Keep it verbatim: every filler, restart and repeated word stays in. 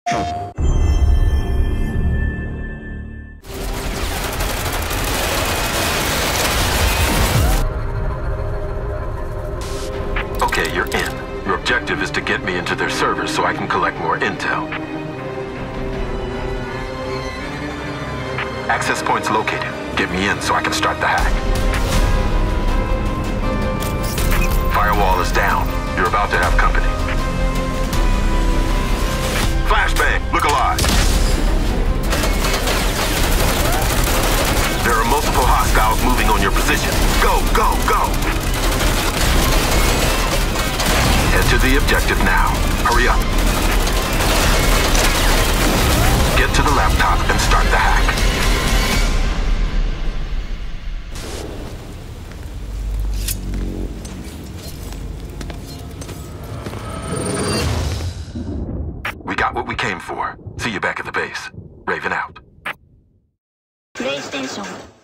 Okay, you're in. Your objective is to get me into their servers so I can collect more intel. Access points located. Get me in so I can start the hack. Firewall is down. You're about to have company. Flashbang! Look alive! There are multiple hostiles moving on your position. Go, go, go! Head to the objective now. Hurry up. Get to the laptop and start the hack. We got what we came for. See you back at the base. Raven out. PlayStation